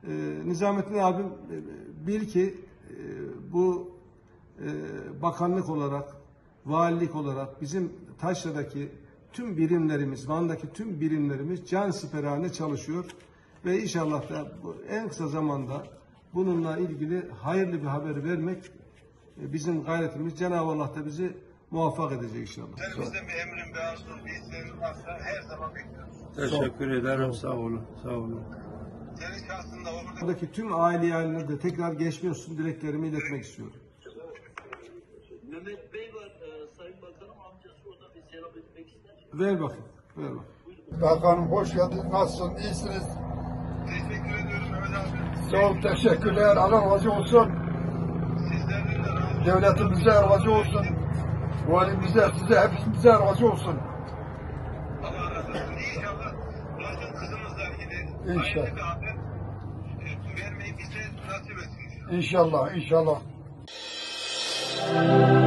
Nizamettin abim bil ki bu bakanlık olarak, valilik olarak bizim Taşra'daki tüm birimlerimiz, Van'daki tüm birimlerimiz cansiperane çalışıyor ve inşallah da en kısa zamanda bununla ilgili hayırlı bir haber vermek bizim gayretimiz. Cenab-ı Allah da bizi muvaffak edecek inşallah. Elimizde bir emrin, bir arzun, bir isteğin varsa her zaman bekliyoruz. Teşekkür ederim. Sağ olun. Sağ olun. Senin şahsında olur. Buradaki tüm aile de tekrar geçmiş olsun dileklerimi iletmek istiyorum. Mehmet Bey var, Sayın Bakanım amcası, o da bir selam etmek ister. Ver bakayım, ver bakayım. Bakanım hoş geldiniz. Nasılsın? İyisiniz? Teşekkür ediyorum Mehmet abi. Sağ ol, teşekkürler. Allah razı olsun. Sizlerden de razı olsun. Devletimize razı olsun. Valimize, size, hepimize razı olsun. Allah razı olsun. İnşallah Raşit kızımızla ilgili İnşallah. hayırlı bir haber vermeyi bize nasip etsin. İnşallah, inşallah.